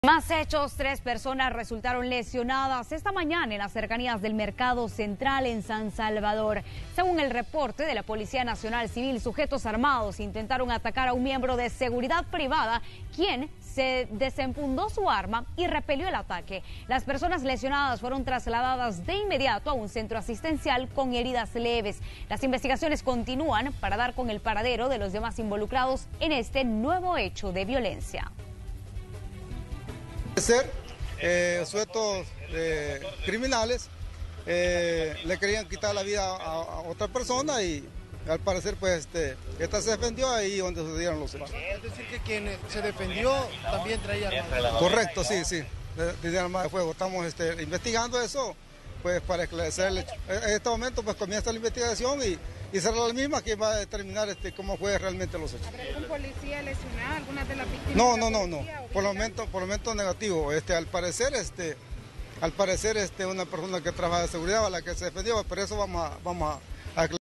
Más hechos, 3 personas resultaron lesionadas esta mañana en las cercanías del Mercado Central en San Salvador. Según el reporte de la Policía Nacional Civil, sujetos armados intentaron atacar a un miembro de seguridad privada, quien se desenfundó su arma y repelió el ataque. Las personas lesionadas fueron trasladadas de inmediato a un centro asistencial con heridas leves. Las investigaciones continúan para dar con el paradero de los demás involucrados en este nuevo hecho de violencia. Sujetos criminales le querían quitar la vida a otra persona y al parecer pues esta se defendió ahí donde sucedieron los hechos. Es decir que quien se defendió también traía armas. Correcto, sí, tenía armas de fuego. Estamos investigando eso pues para esclarecer el hecho. En este momento pues comienza la investigación y será la misma que va a determinar cómo fue realmente los hechos. ¿Habrá algún policía lesionado, algunas de las víctimas? No. Por el momento negativo. Al parecer una persona que trabaja de seguridad a la que se defendió, pero eso vamos a aclarar.